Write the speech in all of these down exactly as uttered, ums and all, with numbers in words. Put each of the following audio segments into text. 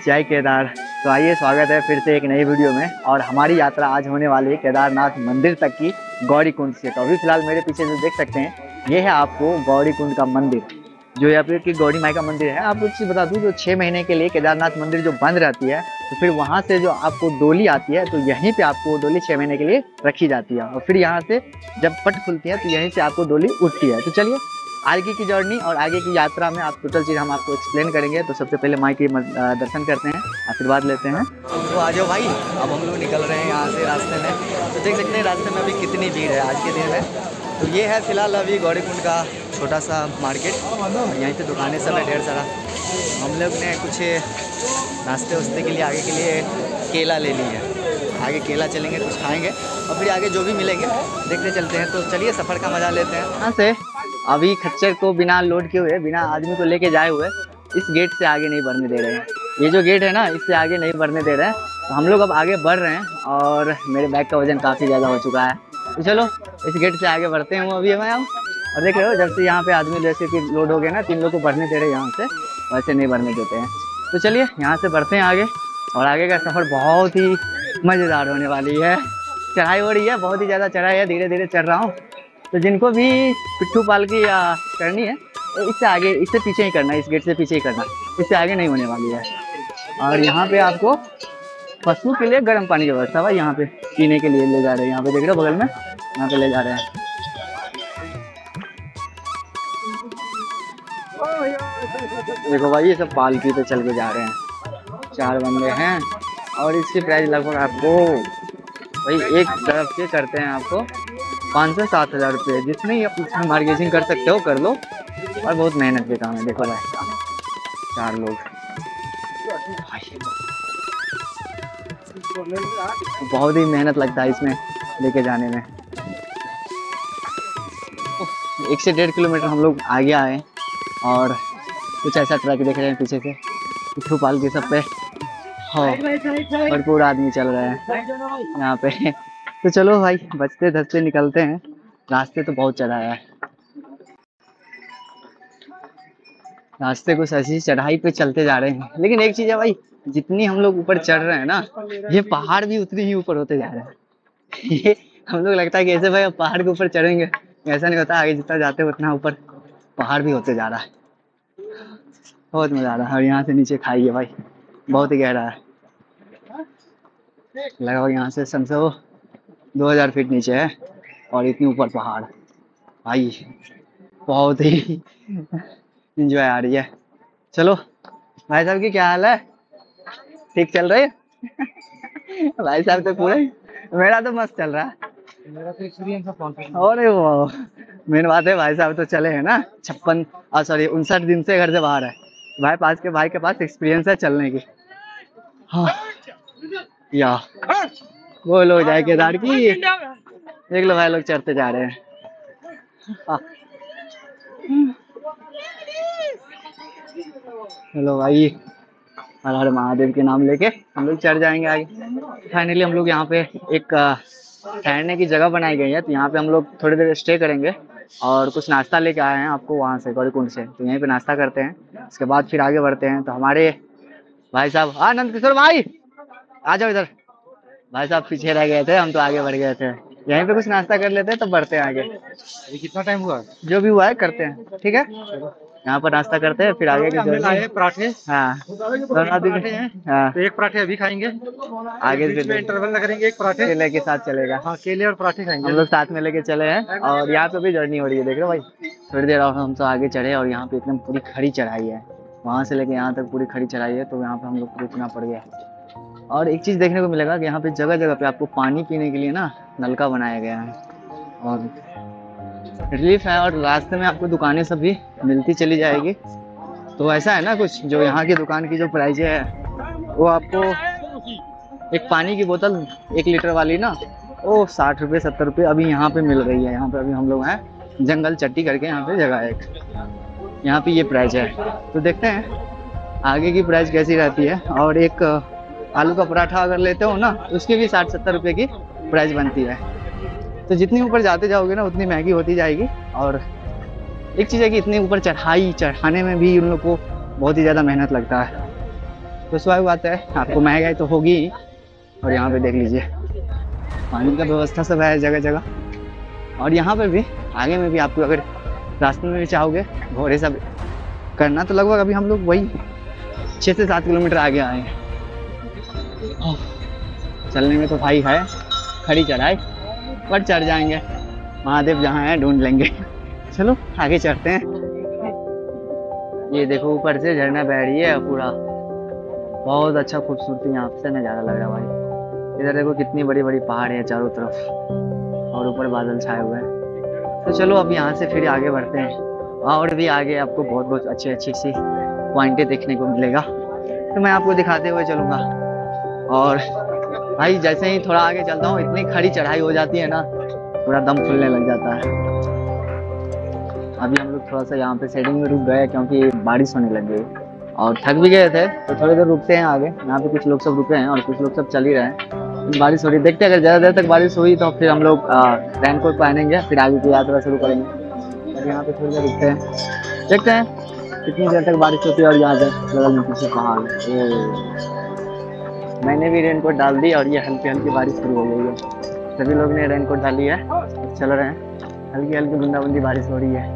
जय केदार। तो आइए, स्वागत है फिर से एक नई वीडियो में। और हमारी यात्रा आज होने वाली है केदारनाथ मंदिर तक की, गौरी कुंड से। तो अभी फिलहाल मेरे पीछे जो देख सकते हैं, ये है आपको गौरी कुंड का मंदिर, जो यहाँ पे की गौरी माई का मंदिर है। आपको चीज़ बता दूँ, जो छः महीने के लिए केदारनाथ मंदिर जो बंद रहती है, तो फिर वहाँ से जो आपको डोली आती है, तो यहीं पे आपको डोली छः महीने के लिए रखी जाती है। और फिर यहाँ से जब पट खुलती है, तो यहीं से आपको डोली उठती है। तो चलिए आगे की जर्नी और आगे की यात्रा में आप टोटल चीज़ हम आपको एक्सप्लेन करेंगे। तो सबसे पहले माई के दर्शन करते हैं, आशीर्वाद लेते हैं। तो आ जाओ भाई, अब हम लोग निकल रहे हैं यहाँ से रास्ते में। तो देख सकते हैं रास्ते में अभी कितनी भीड़ है आज के दिन में। तो ये है फिलहाल अभी गौरी कुंड का छोटा सा मार्केट, और यहीं पे दुकानें सब है ढेर सारा। हम लोग ने कुछ नाश्ते वास्ते के लिए आगे के लिए केला ले ली है। आगे केला चलेंगे, कुछ खाएंगे और फिर आगे जो भी मिलेंगे देखते चलते हैं। तो चलिए सफ़र का मज़ा लेते हैं। यहाँ से अभी खच्चर को बिना लोड किए हुए, बिना आदमी को लेके जाए हुए इस गेट से आगे नहीं बढ़ने दे रहे हैं। ये जो गेट है ना, इससे आगे नहीं बढ़ने दे रहे हैं। तो हम लोग अब आगे बढ़ रहे हैं, और मेरे बैग का वजन काफ़ी ज़्यादा हो चुका है। तो चलो इस गेट से आगे बढ़ते हैं। अभी मैं आऊँ और देख रहे हो, जब से यहाँ पे आदमी जैसे कि लोड हो गए ना, तीन लोग को बढ़ने दे रहे हैं यहाँ से, वैसे नहीं बढ़ने देते हैं। तो चलिए यहाँ से बढ़ते हैं आगे, और आगे का सफ़र बहुत ही मज़ेदार होने वाली है। चढ़ाई हो रही है, बहुत ही ज़्यादा चढ़ाई है, धीरे धीरे चढ़ रहा हूँ। तो जिनको भी पिट्ठू पालकी या करनी है, तो इससे आगे, इससे पीछे ही करना है, इस गेट से पीछे ही करना, इससे आगे नहीं होने वाली है। और यहाँ पे आपको पशु के लिए गर्म पानी की व्यवस्था भाई यहाँ पे पीने के लिए ले जा रहे हैं। यहाँ पे देख रहे हो बगल में, यहाँ पे ले जा रहे हैं। देखो भाई, ये सब पालकी पे चल के जा रहे हैं, चार बंदे हैं। और इसकी प्राइस लगभग आपको भाई एक तरफ के करते हैं आपको पाँच से सात हज़ार रुपये। जितनी उसमें मार्केटिंग कर सकते हो कर लो, और बहुत मेहनत के काम है। देखो भाई, चार लोग, बहुत ही मेहनत लगता है इसमें लेके जाने में। एक से डेढ़ किलोमीटर हम लोग आगे आए, और कुछ ऐसा ट्रक देख रहे हैं पीछे से, पिट्ठू पाल के सब पे हाँ भरपूर आदमी चल रहे हैं यहाँ पे। तो चलो भाई, बचते धसते निकलते हैं। रास्ते तो बहुत चढ़ा है, रास्ते कुछ ऐसी चढ़ाई पे चलते जा रहे हैं। लेकिन एक चीज़ है भाई, जितनी हम लोग ऊपर चढ़ रहे हैं ना, ये पहाड़ भी उतनी ही ऊपर होते जा रहे हैं। ये हम लोग लगता है कि ऐसे भाई अब पहाड़ के ऊपर चढ़ेंगे, ऐसा नहीं होता। आगे जितना जाते हैं उतना ऊपर पहाड़ भी होते जा रहा है। बहुत मज़ा आ रहा है। और यहाँ से नीचे खाई है भाई, बहुत ही गहरा है, लगभग यहाँ से समझो दो हज़ार फीट नीचे है, और इतनी ऊपर पहाड़। भाई बहुत ही इंजॉय आ रही है। चलो भाई साहब की क्या हाल है, ठीक चल रही है? भाई साहब तो पूरा, मेरा तो मस्त चल रहा है, मेरा तो एक्सपीरियंस है। अरे वो मेन बात है, भाई साहब तो चले हैं ना छप्पन सॉरी उनसठ दिन से घर से बाहर है। भाई पास के भाई के पास एक्सपीरियंस है चलने की। हाँ या वो लोग जाए केदार की, देख लो भाई लोग चढ़ते जा रहे हैं। चलो भाई, हर हर महादेव के नाम लेके हम लोग चढ़ जाएंगे आगे। फाइनली हम लोग यहाँ पे एक ठहरने की जगह बनाई गई है, तो यहाँ पे हम लोग थोड़ी देर स्टे करेंगे, और कुछ नाश्ता लेके आए हैं आपको वहाँ से गौरी कुंड से। तो यहीं पे नाश्ता करते हैं, उसके बाद फिर आगे बढ़ते हैं। तो हमारे भाई साहब, हाँ नंद किशोर भाई आ जाओ इधर। भाई साहब पीछे रह गए थे, हम तो आगे बढ़ गए थे। यहीं पे कुछ नाश्ता कर लेते हैं, तब बढ़ते हैं आगे। अभी कितना टाइम हुआ? जो भी हुआ है करते हैं, ठीक है। यहाँ पर नाश्ता करते हैं, फिर आगे की जर्नी। पराठे, हाँ पराठे हैं। हाँ, तो एक पराठे अभी खाएंगे, आगे बीच में इंटरवल ना करेंगे, एक पराठे केले के साथ चलेगा। हाँ, केले और पराठे खाएंगे। हम लोग साथ में लेके चले हैं, और यहाँ पे भी जर्नी हो रही है, देख रहे हो भाई। थोड़ी देर और हम तो आगे चढ़े, और यहाँ पे एकदम पूरी खड़ी चढ़ाई है, वहाँ से लेके यहाँ तक पूरी खड़ी चढ़ाई है। तो यहाँ पे हम लोग को रुकना पड़ गया। और एक चीज़ देखने को मिलेगा कि यहाँ पे जगह जगह पे आपको पानी पीने के लिए ना नलका बनाया गया है, और रिलीफ है। और रास्ते में आपको दुकानें सब भी मिलती चली जाएगी। तो ऐसा है ना कुछ, जो यहाँ की दुकान की जो प्राइस है, वो आपको एक पानी की बोतल एक लीटर वाली ना, वो साठ रुपये सत्तर रुपये अभी यहाँ पे मिल रही है। यहाँ पे अभी हम लोग हैं जंगल चट्टी करके, यहाँ पे जगह है एक, यहाँ पे ये प्राइस है। तो देखते हैं आगे की प्राइस कैसी रहती है। और एक आलू का पराठा अगर लेते हो ना, तो उसकी भी साठ सत्तर रुपये की प्राइस बनती है। तो जितनी ऊपर जाते जाओगे ना, उतनी महंगी होती जाएगी। और एक चीज़ है कि इतनी ऊपर चढ़ाई चढ़ाने में भी उन लोग को बहुत ही ज़्यादा मेहनत लगता है। तो स्वाभाविक बात है, आपको महंगाई तो होगी ही। और यहाँ पे देख लीजिए पानी का व्यवस्था सब है जगह जगह। और यहाँ पर भी आगे में भी आपको अगर रास्ते में भी चाहोगे घोड़े सब करना, तो लगभग अभी हम लोग वही छः से सात किलोमीटर आगे आए हैं। चलने में तो भाई है खड़ी चढ़ाई, पर चढ़ जाएंगे, महादेव जहाँ है ढूंढ लेंगे। चलो आगे चढ़ते हैं। ये देखो ऊपर से झरना बह रही है पूरा, बहुत अच्छा खूबसूरती यहाँ से नज़ारा लग रहा है भाई। इधर देखो कितनी बड़ी बड़ी पहाड़ है चारों तरफ और ऊपर बादल छाए हुए हैं। तो चलो अब यहाँ से फिर आगे बढ़ते हैं, और भी आगे आपको बहुत बहुत अच्छी अच्छी सी पॉइंटें देखने को मिलेगा, तो मैं आपको दिखाते हुए चलूँगा। और भाई जैसे ही थोड़ा आगे चलता हूँ इतनी खड़ी चढ़ाई हो जाती है ना, पूरा दम फूलने लग जाता है। अभी हम लोग थोड़ा सा यहाँ पे साइडिंग में रुक गए क्योंकि बारिश होने लग गई और थक भी गए थे, तो थोड़ी देर रुकते हैं आगे। यहाँ पे कुछ लोग सब रुके हैं और कुछ लोग सब चल ही रहे हैं। बारिश हो रही है, देखते हैं अगर ज़्यादा देर तक बारिश हुई तो फिर हम लोग रेन कोट पहनेंगे, फिर आगे की यात्रा शुरू करेंगे। और यहाँ पे थोड़ी देर रुकते हैं, देखते हैं कितनी देर तक बारिश होती है। और यहाँ पे बगल में पीछे पहाड़ है। मैंने भी रेन कोट डाल दी और ये हल्की हल्की बारिश शुरू हो गई है। सभी लोग ने रेन कोट डाली है, चल रहे हैं। हल्की हल्की बूंदाबूंदी बारिश हो रही है,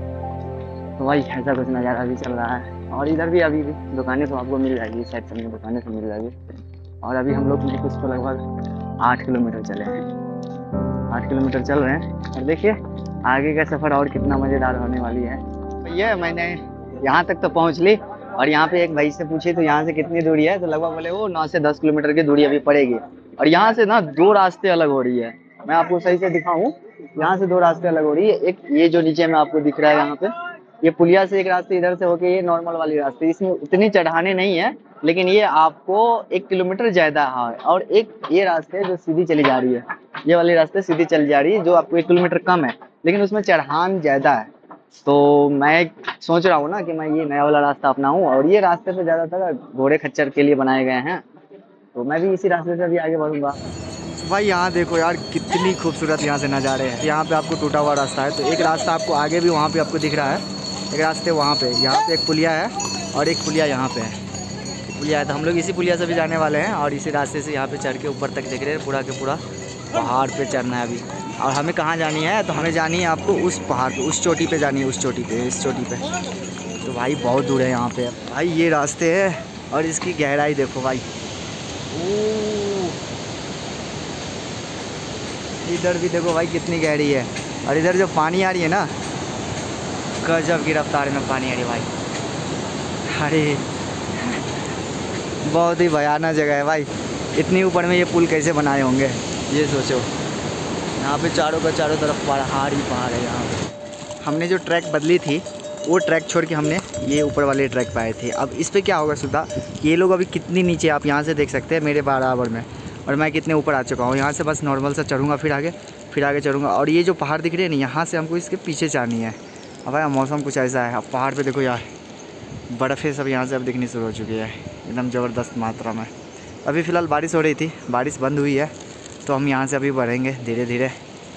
तो भाई ऐसा कुछ नज़ारा भी चल रहा है। और इधर भी अभी भी दुकानें तो आपको मिल जाएगी, साइड साइड में दुकानें तो मिल जाएगी। और अभी हम लोग कुछ तो लगभग आठ किलोमीटर चले हैं, आठ किलोमीटर चल रहे हैं। और देखिए आगे का सफ़र और कितना मज़ेदार होने वाली है। भैया मैंने यहाँ तक तो पहुँच ली, और यहाँ पे एक भाई से पूछी तो यहाँ से कितनी दूरी है, तो लगभग बोले वो नौ से दस किलोमीटर की दूरी अभी पड़ेगी। और यहाँ से ना दो रास्ते अलग हो रही है, मैं आपको सही से दिखाऊँ। यहाँ से दो रास्ते अलग हो रही है। एक ये जो नीचे में आपको दिख रहा है यहाँ पे, ये पुलिया से एक रास्ते इधर से होके ये नॉर्मल वाली रास्ते, इसमें उतनी चढ़ाने नहीं है, लेकिन ये आपको एक किलोमीटर ज्यादा है। और एक ये रास्ते जो सीधी चली जा रही है, ये वाली रास्ते सीधी चली जा रही है जो आपको एक किलोमीटर कम है, लेकिन उसमें चढ़ान ज्यादा है। तो मैं सोच रहा हूँ ना कि मैं ये नया वाला रास्ता अपनाऊं। और ये रास्ते पे ज्यादातर घोड़े खच्चर के लिए बनाए गए हैं, तो मैं भी इसी रास्ते से अभी आगे बढ़ूंगा। भाई यहाँ देखो यार कितनी खूबसूरत यहाँ से नज़ारे हैं। यहाँ पे आपको टूटा हुआ रास्ता है, तो एक रास्ता आपको आगे भी वहाँ पे आपको दिख रहा है, एक रास्ते वहाँ पे, यहाँ पे एक पुलिया है और एक पुलिया यहाँ पे है। पुलिया है तो हम लोग इसी पुलिया से भी जाने वाले हैं, और इसी रास्ते से यहाँ पे चढ़ के ऊपर तक देख रहे हैं, पूरा के पूरा पहाड़ पे चढ़ना है अभी। और हमें कहाँ जानी है, तो हमें जानी है आपको उस पहाड़ पे, उस चोटी पे जानी है, उस चोटी पे, इस चोटी पे। तो भाई बहुत दूर है यहाँ पे भाई, ये रास्ते है। और इसकी गहराई देखो भाई, इधर भी देखो भाई कितनी गहरी है। और इधर जो पानी आ रही है ना, गजब की रफ्तार में पानी आ रही है भाई। अरे बहुत ही भयानक जगह है भाई। इतनी ऊपर में ये पुल कैसे बनाए होंगे, ये सोचो। यहाँ पे चारों का चारों तरफ पहाड़ ही पहाड़ है। यहाँ पे हमने जो ट्रैक बदली थी, वो ट्रैक छोड़ के हमने ये ऊपर वाले ट्रैक पे आए थे। अब इस पर क्या होगा सुधा, ये लोग अभी कितनी नीचे आप यहाँ से देख सकते हैं मेरे बराबर में, और मैं कितने ऊपर आ चुका हूँ। यहाँ से बस नॉर्मल सा चढ़ूँगा, फिर आगे फिर आगे चढ़ूँगा। और ये जो पहाड़ दिख रहे हैं ना, यहाँ से हमको इसके पीछे जानी है। अब भाई मौसम कुछ ऐसा है, अब पहाड़ पे देखो यार बर्फ़ें सब यहाँ से अब दिखनी शुरू हो चुकी है एकदम ज़बरदस्त मात्रा में। अभी फ़िलहाल बारिश हो रही थी, बारिश बंद हुई है, तो हम यहाँ से अभी बढ़ेंगे धीरे धीरे।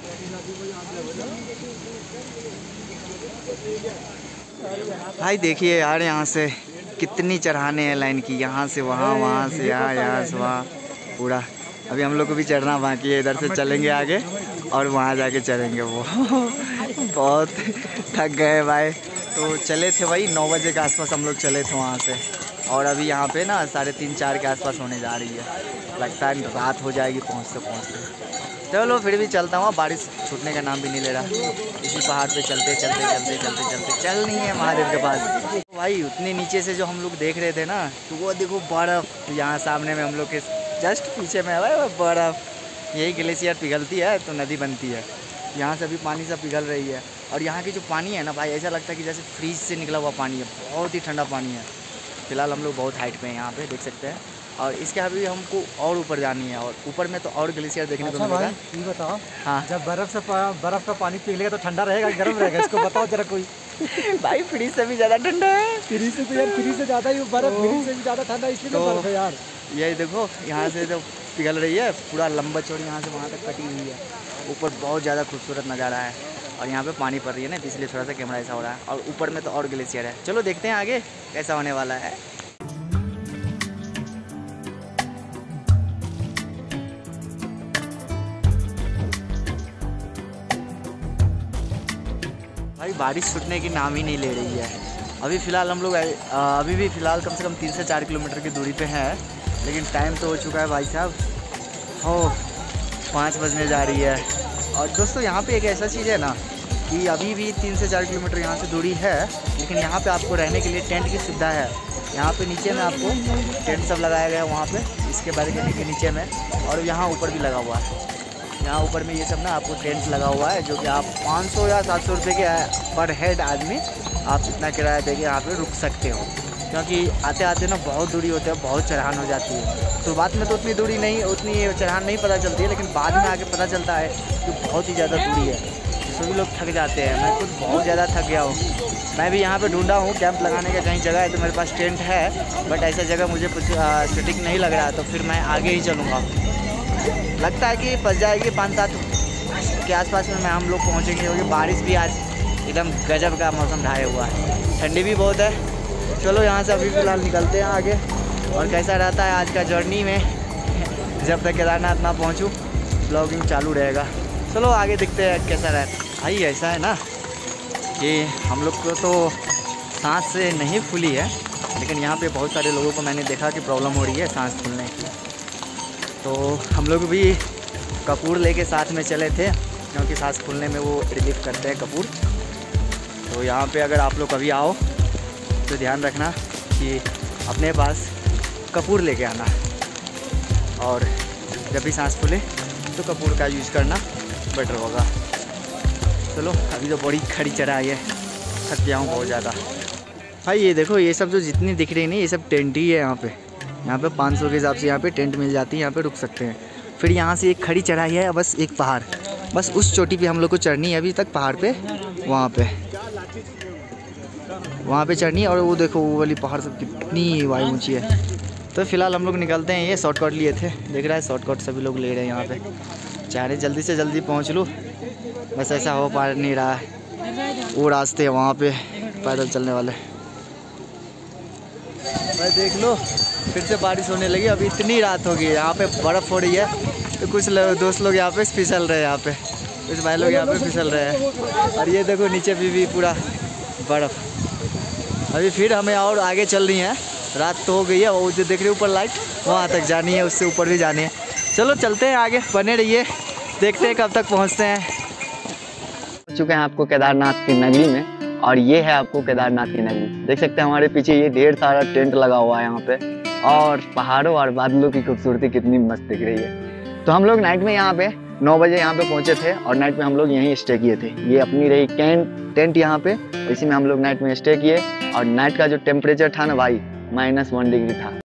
भाई देखिए यार यहाँ से कितनी चढ़ाने हैं लाइन की, यहाँ से वहाँ, वहाँ से यहाँ, यहाँ से वहाँ, पूरा। अभी हम लोग को भी चढ़ना बाकी है, इधर से चलेंगे आगे और वहाँ जाके चढ़ेंगे। वो बहुत थक गए भाई। तो चले थे वही नौ बजे के आसपास हम लोग चले थे वहाँ से, और अभी यहाँ पे ना साढ़े तीन चार के आसपास होने जा रही है। लगता है रात हो जाएगी पहुँचते पहुँचते। चलो फिर भी चलता हूँ, बारिश छूटने का नाम भी नहीं ले रहा। इसी पहाड़ पे चलते चलते चलते चलते चलते चल नहीं है महादेव के पास। भाई उतने नीचे से जो हम लोग देख रहे थे ना, तो वो देखो बर्फ़ यहाँ सामने में हम लोग के जस्ट पीछे में है भाई, वो बर्फ़। यही ग्लेशियर पिघलती है तो नदी बनती है, यहाँ से अभी पानी सब पिघल रही है। और यहाँ की जो पानी है ना भाई, ऐसा लगता है कि जैसे फ्रीज से निकला हुआ पानी है, बहुत ही ठंडा पानी है। फिलहाल हम लोग बहुत हाइट पे हैं, यहाँ पे देख सकते हैं। और इसके अभी हमको और ऊपर जानी है, और ऊपर में तो और ग्लेशियर देखने को मिलेगा। ये बताओ, हाँ जब बर्फ से बर्फ का पानी पिघलेगा तो ठंडा रहेगा गर्म रहेगा, इसको बताओ जरा कोई। भाई फ्रीज से भी ज़्यादा ठंडा है। फ्रीज से तो यार, फ्रीज से ज़्यादा ही बर्फ, फ्रीज से भी ज़्यादा ठंडा, इसलिए तो बर्फ है यार। यही देखो यहाँ से जो पिघल रही है, पूरा लंबा चौड़ी यहाँ से वहाँ तक कटी हुई है। ऊपर बहुत ज़्यादा खूबसूरत नज़ारा है, और यहाँ पे पानी पड़ रही है ना, इसलिए थोड़ा सा कैमरा ऐसा हो रहा है। और ऊपर में तो और ग्लेशियर है। चलो देखते हैं आगे कैसा होने वाला है। भाई बारिश छूटने की नाम ही नहीं ले रही है। अभी फ़िलहाल हम लोग अभी भी फ़िलहाल कम से कम तीन से चार किलोमीटर की दूरी पे हैं, लेकिन टाइम तो हो चुका है भाई साहब, हो पाँच बजने जा रही है। और दोस्तों यहाँ पे एक ऐसा चीज़ है ना कि अभी भी तीन से चार किलोमीटर यहाँ से दूरी है, लेकिन यहाँ पे आपको रहने के लिए टेंट की सुविधा है। यहाँ पे नीचे में आपको टेंट सब लगाया गया है वहाँ पे, इसके बैल्कनी के नीचे में, और यहाँ ऊपर भी लगा हुआ है। यहाँ ऊपर में ये सब ना आपको टेंट लगा हुआ है, जो कि आप पाँच सौ या सात सौ रुपये के पर हेड आदमी आप इतना किराया दे के यहाँ पर रुक सकते हो। क्योंकि आते आते ना बहुत दूरी होते हैं, बहुत चढ़ान हो जाती है। शुरुआत में तो उतनी दूरी नहीं, उतनी चढ़ान नहीं पता चलती है, लेकिन बाद में आके पता चलता है कि बहुत ही ज़्यादा दूरी है, सभी लोग थक जाते हैं। मैं खुद बहुत ज़्यादा थक गया हूँ। मैं भी यहाँ पे ढूंढा हूँ कैंप लगाने का कहीं जगह है, तो मेरे पास टेंट है, बट ऐसा जगह मुझे कुछ फिटिंग नहीं लग रहा है, तो फिर मैं आगे ही चलूँगा। लगता है कि फंस जाएगी पाँच सात के आसपास में मैं हम लोग पहुँचेंगे, क्योंकि बारिश भी आज एकदम गजब का मौसम ढाया हुआ है, ठंडी भी बहुत है। चलो यहाँ से अभी फ़िलहाल निकलते हैं आगे, और कैसा रहता है आज का जर्नी में, जब तक केदारनाथ ना पहुँचूँ ब्लॉगिंग चालू रहेगा। चलो आगे देखते हैं कैसा रहता है। भाई ऐसा है ना कि हम लोग को तो सांस से नहीं फूली है, लेकिन यहाँ पे बहुत सारे लोगों को मैंने देखा कि प्रॉब्लम हो रही है सांस फूलने की। तो हम लोग भी कपूर लेके साथ में चले थे, क्योंकि सांस फूलने में वो रिलीफ करते हैं कपूर। तो यहाँ पे अगर आप लोग कभी आओ तो ध्यान रखना कि अपने पास कपूर लेके आना, और जब भी सांस फूले तो कपूर का यूज़ करना बेटर होगा। चलो अभी तो बड़ी खड़ी चढ़ाई है, थक गया हूँ बहुत ज़्यादा। भाई ये देखो, ये सब जो जितनी दिख रही नहीं, ये सब टेंट ही है। यहाँ पे यहाँ पे पाँच सौ के हिसाब से यहाँ पे टेंट मिल जाती है, यहाँ पे रुक सकते हैं। फिर यहाँ से एक खड़ी चढ़ाई है, बस एक पहाड़, बस उस चोटी पे हम लोग को चढ़नी है अभी तक, पहाड़ पे वहाँ पे वहाँ पे चढ़नी है। और वो देखो वो वाली पहाड़ सब कितनी वायु ऊँची है। तो फिलहाल हम लोग निकलते हैं। ये शॉर्टकट लिए थे, देख रहा है शॉर्टकट सभी लोग ले रहे हैं यहाँ पे, चाह रहे जल्दी से जल्दी पहुँच लूँ, बस ऐसा हो पा नहीं रहा है। वो रास्ते हैं वहाँ पे पैदल चलने वाले। भाई देख लो फिर से बारिश होने लगी, अभी इतनी रात हो गई है, यहाँ पे बर्फ़ हो रही है। तो कुछ लोग दोस्त लोग यहाँ पे फिसल रहे हैं, यहाँ पे कुछ भाई लोग यहाँ पे फिसल रहे हैं। और ये देखो नीचे भी, भी पूरा बर्फ़। अभी फिर हमें और आगे चल रही है, रात तो हो गई है। वो जो देख रहे ऊपर लाइट, वहाँ तक जानी है, उससे ऊपर भी जानी है। चलो चलते हैं आगे, बने रहिए, देखते हैं कब तक पहुँचते हैं। पहुँच चुके हैं आपको केदारनाथ की नगरी में, और ये है आपको केदारनाथ की नगरी। देख सकते हैं हमारे पीछे ये ढेर सारा टेंट लगा हुआ है यहाँ पे, और पहाड़ों और बादलों की खूबसूरती कितनी मस्त दिख रही है। तो हम लोग नाइट में यहाँ पे नौ बजे यहाँ पे पहुँचे थे, और नाइट में हम लोग यहीं स्टे किए थे। ये अपनी रही कैंट टेंट यहाँ पे, इसी में हम लोग नाइट में स्टे किए। और नाइट का जो टेम्परेचर था ना भाई, माइनस वन डिग्री था।